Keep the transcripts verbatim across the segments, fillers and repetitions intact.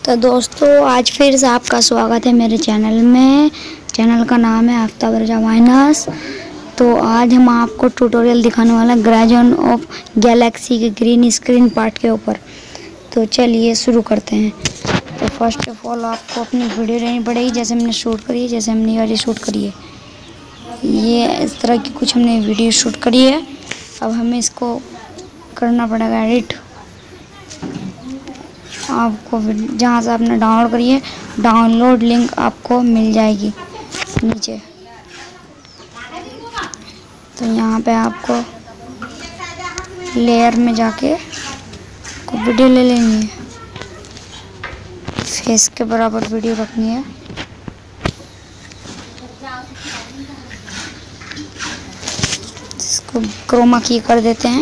तो दोस्तों आज फिर से आपका स्वागत है मेरे चैनल में। चैनल का नाम है आफ्ताब रजा माइनस। तो आज हम आपको ट्यूटोरियल दिखाने वाले हैं ग्राजन ऑफ गैलेक्सी के ग्रीन स्क्रीन पार्ट के ऊपर। तो चलिए शुरू करते हैं। तो फर्स्ट ऑफ ऑल आपको अपनी वीडियो लेनी पड़ेगी, जैसे हमने शूट करी है, जैसे हमने वाली शूट करी है, ये इस तरह की कुछ हमने वीडियो शूट करी है। अब हमें इसको करना पड़ेगा एडिट। आपको जहाँ से आपने डाउनलोड करी है, डाउनलोड लिंक आपको मिल जाएगी नीचे। तो यहाँ पे आपको लेयर में जाके को वीडियो ले लेनी है, फेस के बराबर वीडियो रखनी है। इसको क्रोमा की कर देते हैं,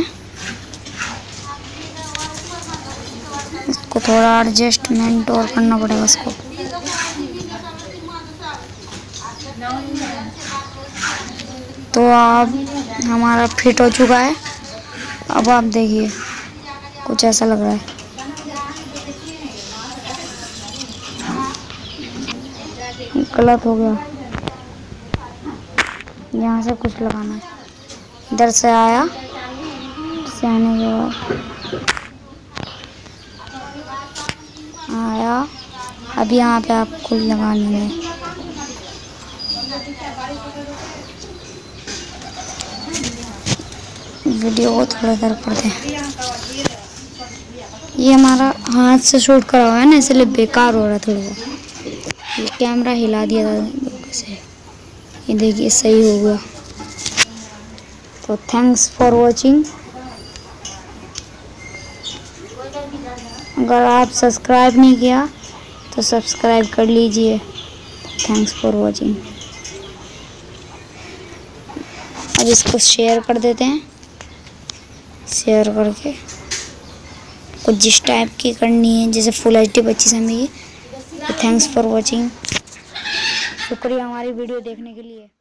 इसको थोड़ा एडजस्टमेंट और करना पड़ेगा इसको। तो अब हमारा फिट हो चुका है। अब आप देखिए कुछ ऐसा लग रहा है। गलत हो गया, यहाँ से कुछ लगाना है, इधर से आया, से आने के बाद आया। अब यहाँ पे आपको लगानी है, वीडियो को थोड़ा इधर कर दें। ये हमारा हाथ से शूट करा हुआ है ना, इसलिए बेकार हो रहा है थोड़ा। ये कैमरा हिला दिया था से, ये देखिए सही हो गया। तो थैंक्स फॉर वॉचिंग। अगर आप सब्सक्राइब नहीं किया तो सब्सक्राइब कर लीजिए। Thanks for watching. अब इसको शेयर कर देते हैं। शेयर करके कुछ जिस टाइप की करनी है, जैसे फुल एच डी पच्चीस एम बी की। Thanks for watching. शुक्रिया हमारी वीडियो देखने के लिए।